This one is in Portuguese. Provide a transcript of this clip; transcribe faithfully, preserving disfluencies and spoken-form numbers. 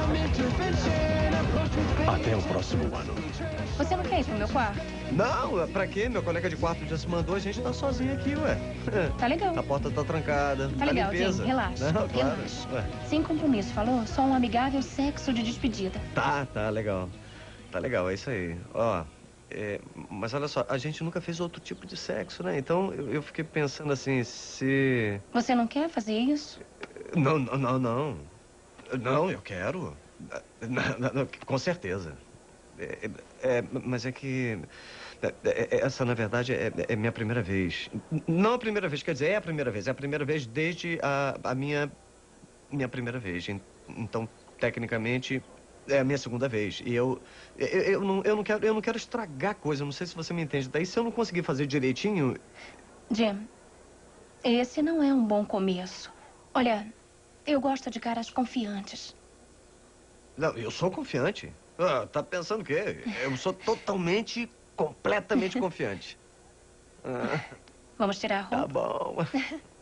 Até o próximo ano. Você não quer ir pro meu quarto? Não, pra quê? Meu colega de quarto já se mandou, a gente tá sozinho aqui, ué. Tá legal. A porta tá trancada. Tá legal, limpeza. Jim, relaxa. Não, claro. Relaxa. Ué. Sem compromisso, falou? Só um amigável sexo de despedida. Tá, tá legal. Tá legal, é isso aí. Ó, é, mas olha só, a gente nunca fez outro tipo de sexo, né? Então eu, eu fiquei pensando assim, se... Você não quer fazer isso? Não, não, não, não. Não, eu quero. Não, não, não, com certeza. É, é, mas é que... é, é, essa, na verdade, é, é minha primeira vez. Não a primeira vez, quer dizer, é a primeira vez. É a primeira vez desde a, a minha... Minha primeira vez. Então, tecnicamente... É a minha segunda vez. E eu, eu, eu, não, eu, não quero, eu não quero estragar a coisa. Não sei se você me entende. Daí, se eu não conseguir fazer direitinho... Jim, esse não é um bom começo. Olha, eu gosto de caras confiantes. Não, eu sou confiante. Ah, tá pensando o quê? Eu sou totalmente, completamente confiante. Ah, Vamos tirar a roupa? tá bom.